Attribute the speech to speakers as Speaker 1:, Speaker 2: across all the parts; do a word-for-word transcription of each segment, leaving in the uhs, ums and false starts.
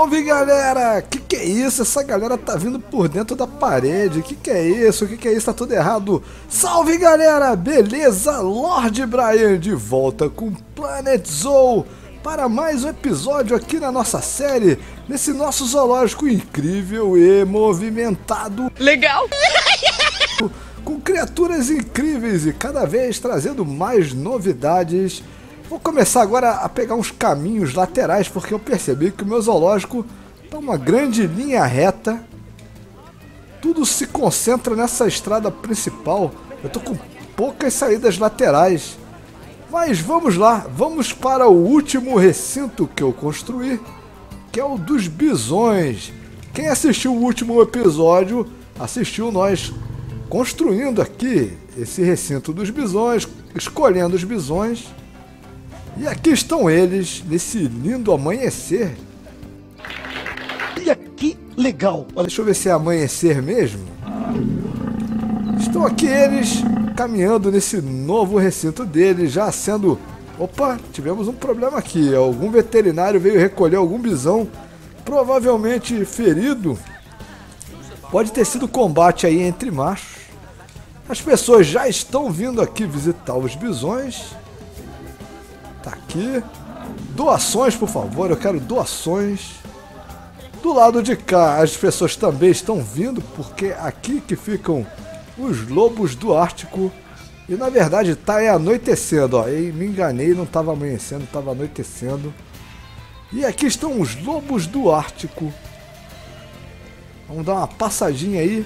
Speaker 1: Salve, galera! Que que é isso? Essa galera tá vindo por dentro da parede. Que que é isso? Que que é isso? Tá tudo errado. Salve, galera! Beleza? Lord Brian de volta com Planet Zoo para mais um episódio aqui na nossa série, nesse nosso zoológico incrível e movimentado.
Speaker 2: Legal!
Speaker 1: Com criaturas incríveis e cada vez trazendo mais novidades. Vou começar agora a pegar uns caminhos laterais, porque eu percebi que o meu zoológico está uma grande linha reta. Tudo se concentra nessa estrada principal. Eu estou com poucas saídas laterais. Mas vamos lá, vamos para o último recinto que eu construí, que é o dos bisões. Quem assistiu o último episódio, assistiu nós construindo aqui esse recinto dos bisões, escolhendo os bisões. E aqui estão eles, nesse lindo amanhecer.
Speaker 3: Olha que legal!
Speaker 1: Deixa eu ver se é amanhecer mesmo. Estão aqui eles, caminhando nesse novo recinto deles, já sendo... Opa, tivemos um problema aqui. Algum veterinário veio recolher algum bisão, provavelmente ferido. Pode ter sido combate aí entre machos. As pessoas já estão vindo aqui visitar os bisões. Tá aqui. Doações, por favor, eu quero doações. Do lado de cá, as pessoas também estão vindo, porque aqui que ficam os lobos do Ártico. E na verdade tá é anoitecendo, ó. Eu me enganei, não estava amanhecendo, estava anoitecendo. E aqui estão os lobos do Ártico. Vamos dar uma passadinha aí.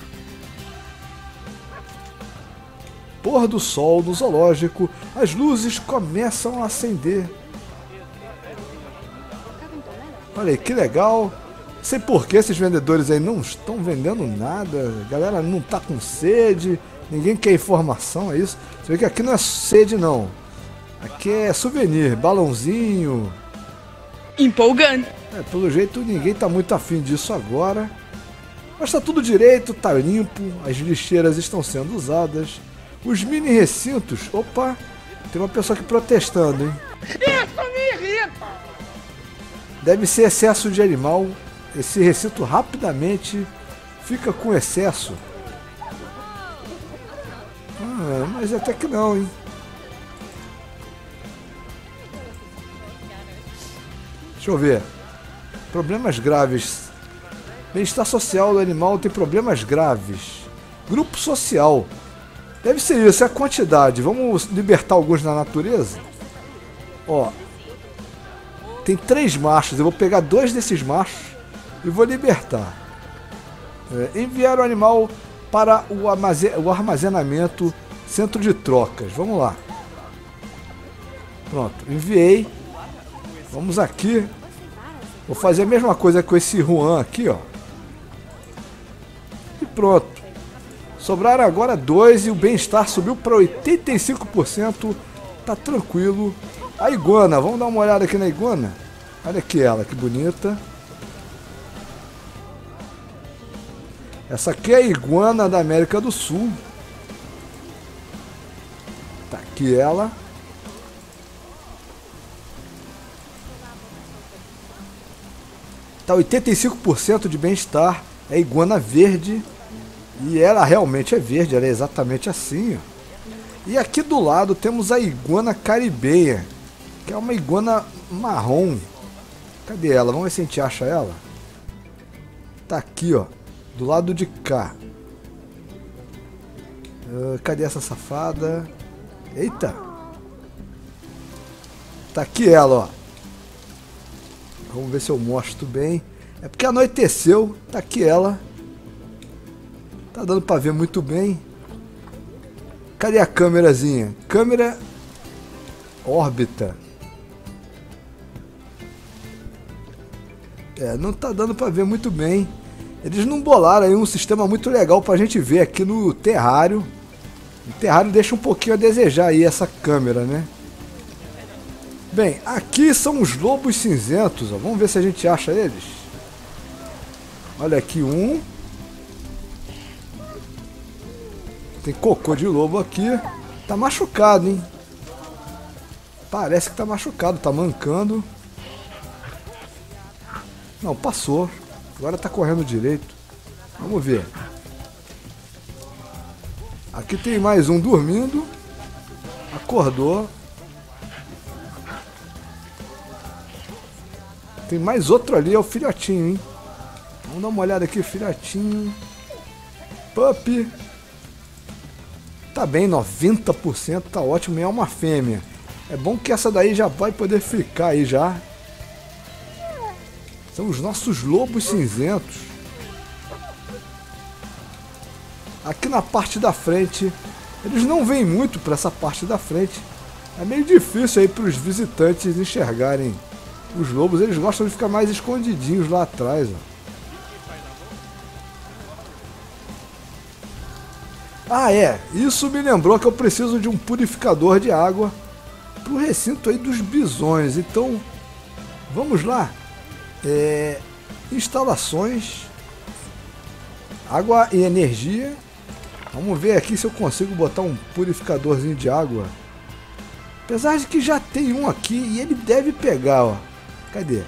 Speaker 1: Pôr do sol no zoológico, as luzes começam a acender. Olha aí, que legal. Não sei por que esses vendedores aí não estão vendendo nada. A galera não tá com sede, ninguém quer informação, é isso? Você vê que aqui não é sede não. Aqui é souvenir, balãozinho.
Speaker 2: Empolgante.
Speaker 1: É, pelo jeito ninguém tá muito afim disso agora. Mas tá tudo direito, tá limpo, as lixeiras estão sendo usadas. Os mini recintos... Opa! Tem uma pessoa aqui protestando, hein?
Speaker 2: Isso me irrita!
Speaker 1: Deve ser excesso de animal. Esse recinto rapidamente fica com excesso. Ah, mas até que não, hein? Deixa eu ver. Problemas graves. Bem-estar social do animal tem problemas graves. Grupo social. Deve ser isso, é a quantidade. Vamos libertar alguns na natureza? Ó. Tem três machos. Eu vou pegar dois desses machos e vou libertar. É, enviar o animal para o, armazen o armazenamento centro de trocas. Vamos lá. Pronto, enviei. Vamos aqui. Vou fazer a mesma coisa com esse Juan aqui, ó. E pronto. Sobraram agora dois e o bem-estar subiu para oitenta e cinco por cento. Tá tranquilo. A iguana, vamos dar uma olhada aqui na iguana. Olha aqui ela, que bonita. Essa aqui é a iguana da América do Sul. Tá aqui ela. Tá oitenta e cinco por cento de bem-estar. É a iguana verde. E ela realmente é verde, ela é exatamente assim, ó. E aqui do lado temos a iguana caribenha, que é uma iguana marrom. Cadê ela? Vamos ver se a gente acha ela. Tá aqui, ó, do lado de cá. Uh, cadê essa safada? Eita! Tá aqui ela, ó. Vamos ver se eu mostro bem. É porque anoiteceu. Tá aqui ela. Tá dando pra ver muito bem. Cadê a câmerazinha? Câmera órbita. É, não tá dando pra ver muito bem. Eles não bolaram aí um sistema muito legal pra gente ver aqui no terrário. O terrário deixa um pouquinho a desejar aí essa câmera, né? Bem, aqui são os lobos cinzentos, ó. Vamos ver se a gente acha eles. Olha aqui um. Tem cocô de lobo aqui. Tá machucado, hein? Parece que tá machucado, tá mancando. Não, passou. Agora tá correndo direito. Vamos ver. Aqui tem mais um dormindo. Acordou. Tem mais outro ali, é o filhotinho, hein? Vamos dar uma olhada aqui, filhotinho. Pup. Tá bem, noventa por cento, tá ótimo. E é uma fêmea. É bom que essa daí já vai poder ficar aí já. São os nossos lobos cinzentos. Aqui na parte da frente, eles não vêm muito para essa parte da frente. É meio difícil aí para os visitantes enxergarem os lobos. Eles gostam de ficar mais escondidinhos lá atrás, ó. Ah, é. Isso me lembrou que eu preciso de um purificador de água pro recinto aí dos bisões. Então, vamos lá. É, instalações, água e energia. Vamos ver aqui se eu consigo botar um purificadorzinho de água. Apesar de que já tem um aqui e ele deve pegar, ó. Cadê?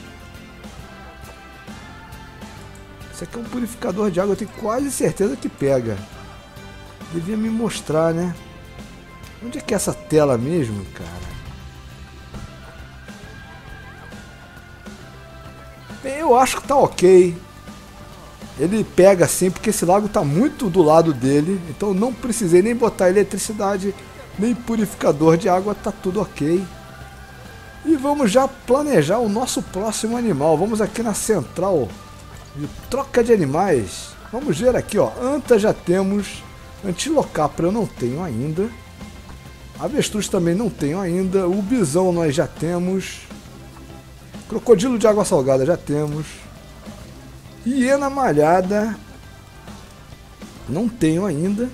Speaker 1: Esse aqui é um purificador de água, eu tenho quase certeza que pega. Devia me mostrar, né? Onde é que é essa tela mesmo, cara? Bem, eu acho que tá ok. Ele pega sim, porque esse lago tá muito do lado dele. Então não precisei nem botar eletricidade, nem purificador de água, tá tudo ok. E vamos já planejar o nosso próximo animal. Vamos aqui na central de troca de animais. Vamos ver aqui, ó. Anta já temos. Antilocapra eu não tenho ainda. Avestruz também não tenho ainda. O bisão nós já temos. Crocodilo de água salgada já temos. Hiena malhada não tenho ainda.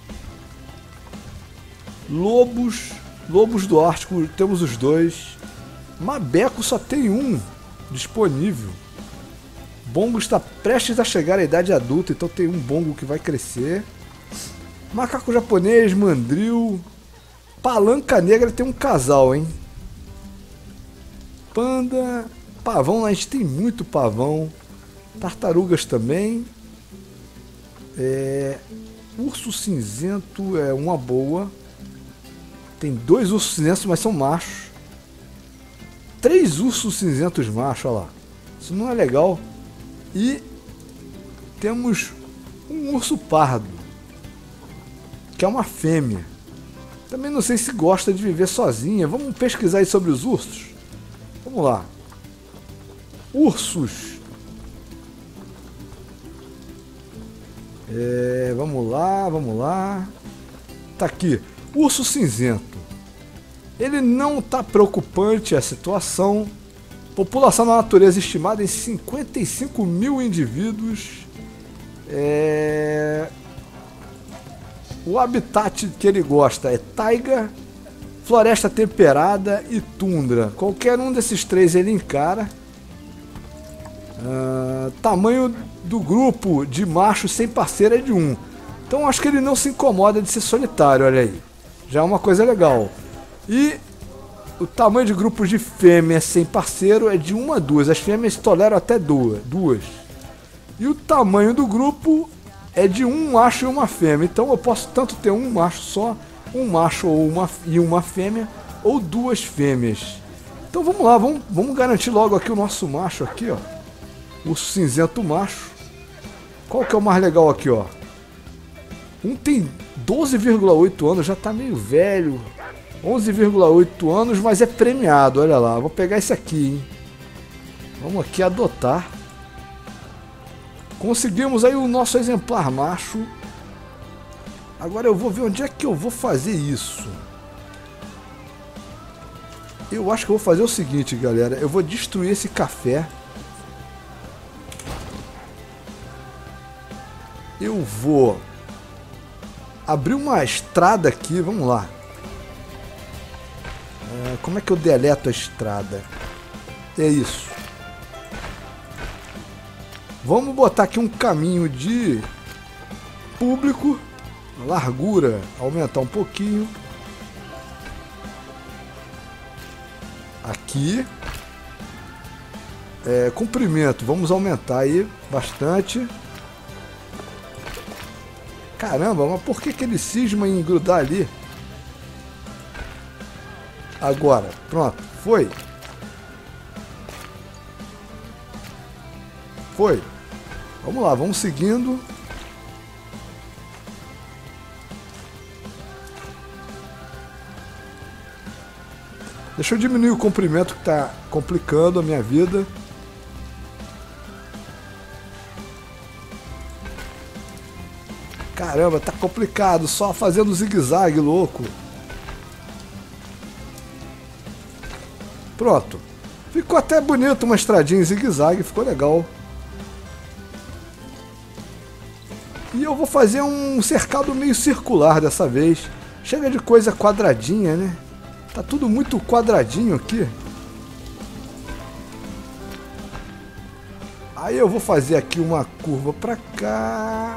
Speaker 1: Lobos. Lobos do Ártico temos os dois. Mabeco só tem um disponível. Bongo está prestes a chegar à idade adulta, então tem um bongo que vai crescer. Macaco japonês, mandril. Palanca negra tem um casal, hein? Panda. Pavão, a gente tem muito pavão. Tartarugas também. É... Urso cinzento é uma boa. Tem dois ursos cinzentos, mas são machos. Três ursos cinzentos machos, olha lá. Isso não é legal. E temos um urso pardo, que é uma fêmea. Também não sei se gosta de viver sozinha. Vamos pesquisar aí sobre os ursos? Vamos lá. Ursos. É, vamos lá, vamos lá. Tá aqui. Urso cinzento. Ele não está preocupante a situação. População da natureza estimada em cinquenta e cinco mil indivíduos. É... O habitat que ele gosta é taiga, floresta temperada e tundra. Qualquer um desses três ele encara. Uh, tamanho do grupo de machos sem parceiro é de um. Então acho que ele não se incomoda de ser solitário, olha aí. Já é uma coisa legal. E o tamanho de grupos de fêmeas sem parceiro é de uma a duas. As fêmeas toleram até duas. duas. E o tamanho do grupo é de um macho e uma fêmea. Então eu posso tanto ter um macho só, um macho ou uma, e uma fêmea, ou duas fêmeas. Então vamos lá, vamos, vamos garantir logo aqui o nosso macho aqui, ó. O cinzento macho. Qual que é o mais legal aqui, ó? Um tem doze vírgula oito anos, já tá meio velho. onze vírgula oito anos, mas é premiado, olha lá. Vou pegar esse aqui, hein? Vamos aqui adotar. Conseguimos aí o nosso exemplar macho. Agora eu vou ver onde é que eu vou fazer isso. Eu acho que eu vou fazer o seguinte, galera. Eu vou destruir esse café. Eu vou abrir uma estrada aqui, vamos lá. É, como é que eu deleto a estrada? É isso. Vamos botar aqui um caminho de público. Largura, aumentar um pouquinho. Aqui. é, comprimento. Vamos aumentar aí bastante. Caramba, mas por que que ele cisma em grudar ali? Agora, pronto, foi. Foi. Vamos lá, vamos seguindo. Deixa eu diminuir o comprimento que está complicando a minha vida. Caramba, tá complicado, só fazendo zigue-zague, louco. Pronto. Ficou até bonito uma estradinha em zigue-zague, ficou legal. E eu vou fazer um cercado meio circular dessa vez. Chega de coisa quadradinha, né? Tá tudo muito quadradinho aqui. Aí eu vou fazer aqui uma curva pra cá.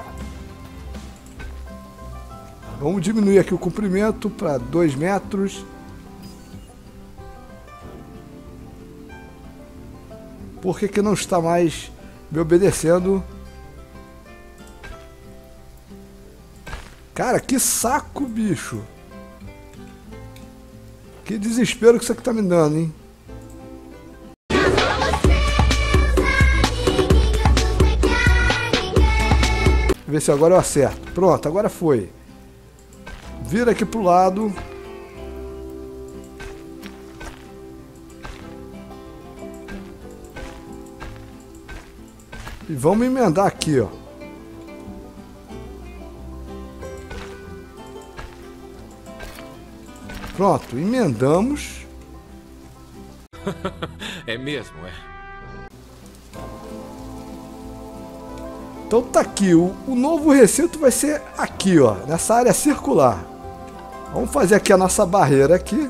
Speaker 1: Vamos diminuir aqui o comprimento para dois metros. Por que que não está mais me obedecendo? Cara, que saco, bicho. Que desespero que isso aqui tá me dando, hein? Ver se agora eu acerto. Pronto, agora foi. Vira aqui pro lado. E vamos emendar aqui, ó. Pronto, emendamos.
Speaker 4: É mesmo, é.
Speaker 1: Então tá aqui, o, o novo recinto vai ser aqui, ó, nessa área circular. Vamos fazer aqui a nossa barreira aqui.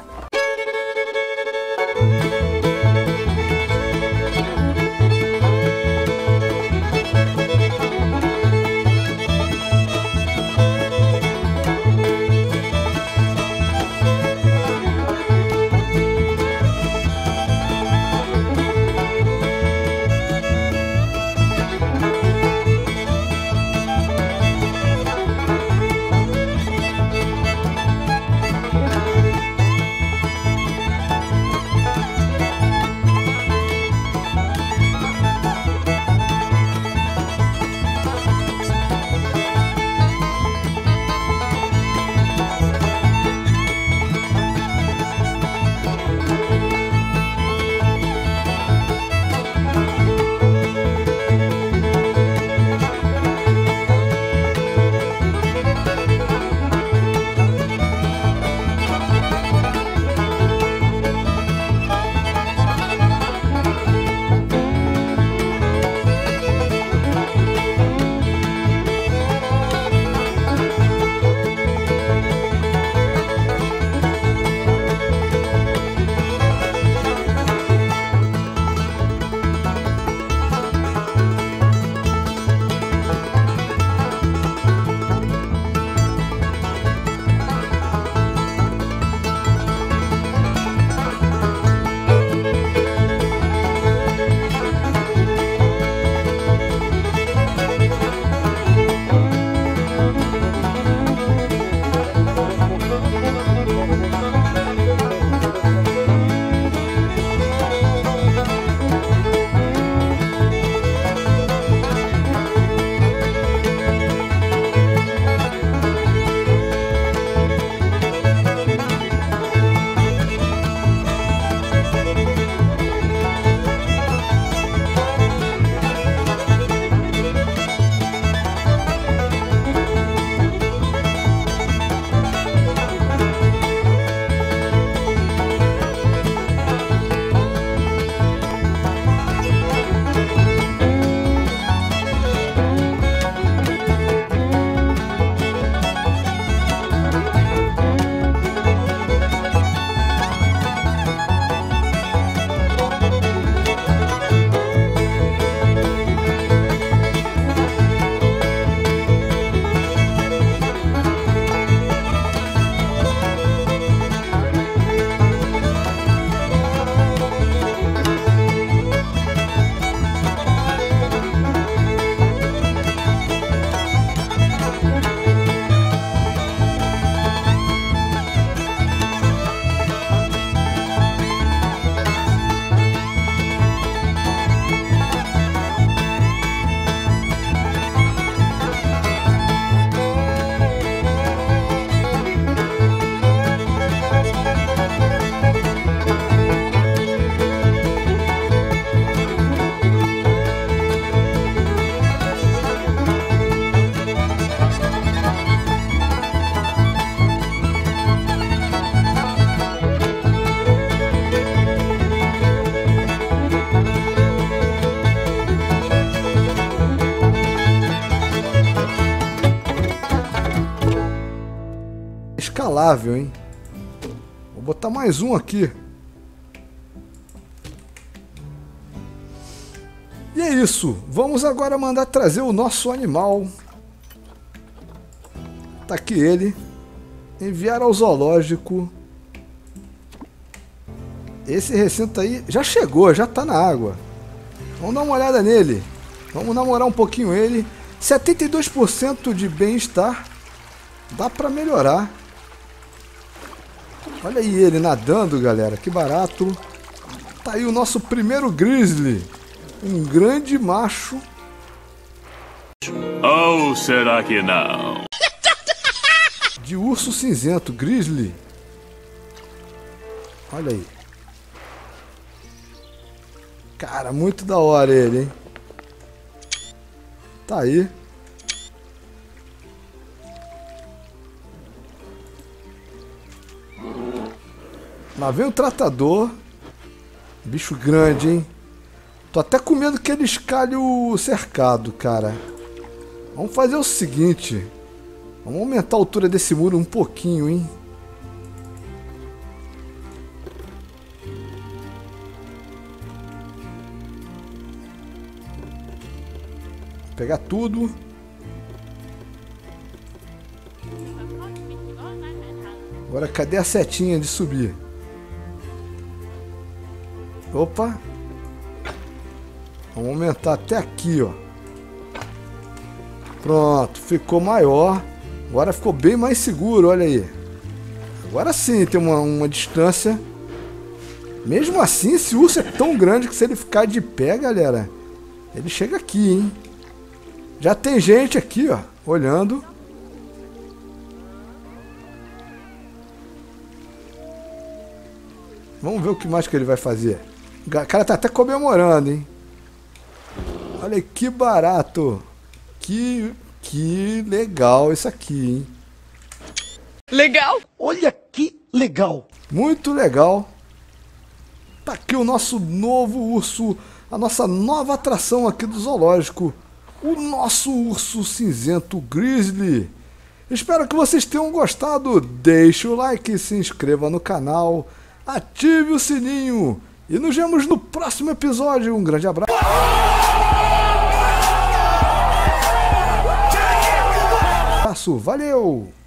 Speaker 1: inigualável, hein? Vou botar mais um aqui. E é isso. Vamos agora mandar trazer o nosso animal. Tá aqui ele. Enviar ao zoológico. Esse recinto aí já chegou, já tá na água. Vamos dar uma olhada nele. Vamos namorar um pouquinho ele. setenta e dois por cento de bem-estar. Dá pra melhorar. Olha aí ele nadando, galera. Que barato. Tá aí o nosso primeiro grizzly. Um grande macho.
Speaker 4: Ou será que não?
Speaker 1: De urso cinzento, grizzly. Olha aí. Cara, muito da hora ele, hein? Tá aí. Lá vem o tratador. Bicho grande, hein? Tô até com medo que ele escalhe o cercado, cara. Vamos fazer o seguinte. Vamos aumentar a altura desse muro um pouquinho, hein? Vou pegar tudo. Agora cadê a setinha de subir? Opa! Vamos aumentar até aqui, ó. Pronto, ficou maior. Agora ficou bem mais seguro, olha aí. Agora sim tem uma, uma distância. Mesmo assim, esse urso é tão grande que se ele ficar de pé, galera, ele chega aqui, hein? Já tem gente aqui, ó, olhando. Vamos ver o que mais que ele vai fazer. O cara tá até comemorando, hein? Olha que barato. Que, que legal isso aqui, hein?
Speaker 2: Legal?
Speaker 3: Olha que legal.
Speaker 1: Muito legal. Tá aqui o nosso novo urso. A nossa nova atração aqui do zoológico. O nosso urso cinzento grizzly. Espero que vocês tenham gostado. Deixe o like, se inscreva no canal. Ative o sininho. E nos vemos no próximo episódio. Um grande abraço. Valeu!